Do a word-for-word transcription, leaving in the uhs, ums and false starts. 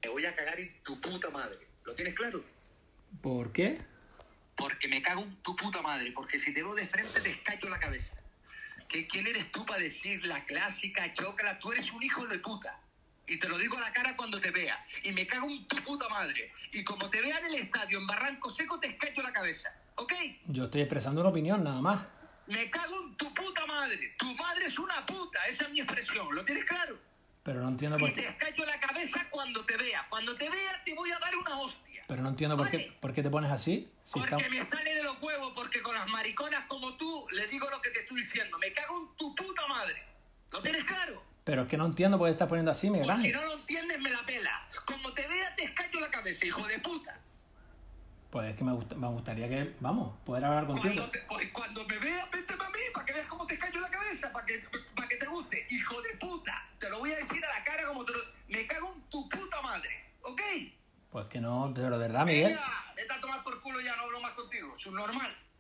Me voy a cagar en tu puta madre. ¿Lo tienes claro? ¿Por qué? Porque me cago en tu puta madre. Porque si te veo de frente te escacho la cabeza. ¿Qué, ¿Quién eres tú para decir la clásica chocla? Tú eres un hijo de puta. Y te lo digo a la cara cuando te vea. Y me cago en tu puta madre. Y como te vea en el estadio, en Barranco Seco, te escacho la cabeza. ¿Ok? Yo estoy expresando una opinión, nada más. Me cago en tu puta madre. Tu madre es una puta. Esa es mi expresión. ¿Lo tienes claro? Pero no entiendo por Y te qué. escacho la cabeza cuando te vea. Cuando te vea te voy a dar una hostia. Pero no entiendo por ¿Vale? qué, por qué te pones así. Si Porque está... me sale de los huevos, porque con las mariconas como tú le digo lo que te estoy diciendo. Me cago en tu puta madre. ¿Lo tienes claro? Pero es que no entiendo por qué te estás poniendo así, Miguel Pues si Ángel. no lo entiendes, me la pela. Como te vea, te escacho la cabeza, hijo de puta. Pues es que me, gusta, me gustaría que, vamos, poder hablar contigo. Cuando, te, pues cuando me veas, vente para mí, para que veas cómo te escacho la cabeza, para que, para que te guste. Hijo de puta. Te lo voy a decir a la cara como te lo... Me cago en tu puta madre. ¿Ok? Pues que no, pero de verdad, Miguel. Venga, vete a tomar por culo, ya no hablo más contigo. Subnormal.